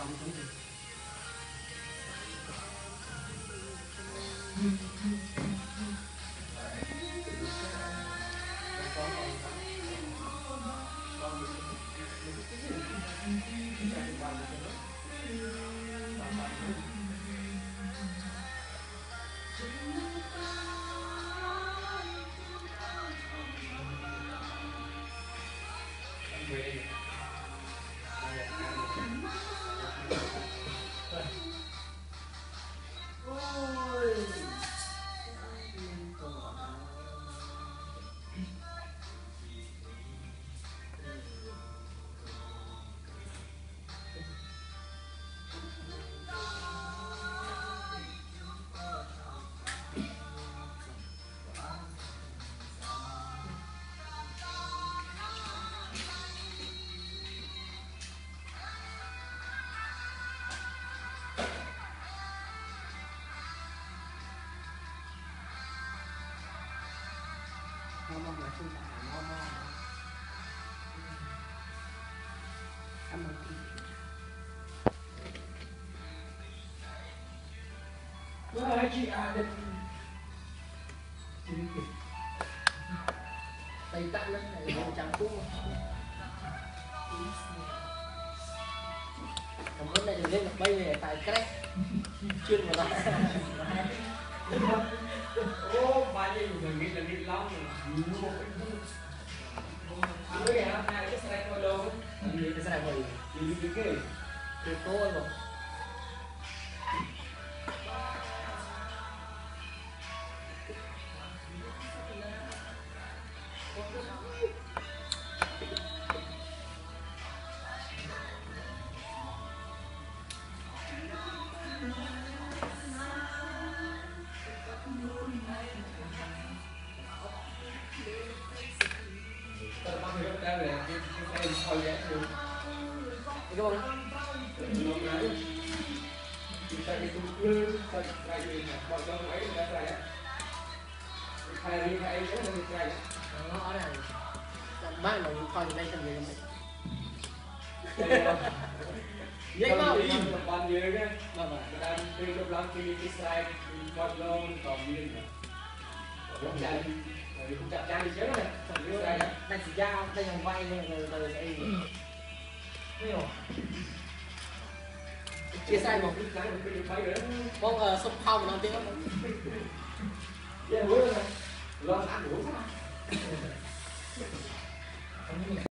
mong là không phải mong cảm ơn chị. Chị à được tay tặng lên này một trăm cúc cảm ơn này lên được bay về tại crack chuyên vào đó. Ô bao nhiêu người nghĩ là nghĩ lắm rồi. Cái này là cái xe coi đâu cái xe này rồi cái cái cô rồi. Bác mà coi đây cần gì không vậy? Vậy mà đi bạn nhớ cái vâng đang đi trong lăng cái slide một lâu còn đi không chạy không chặt chắn đi chứ này đang chỉ giao đây là vay rồi sẽ hiểu chia sai một bông sông phong nó tiếng lo ăn uống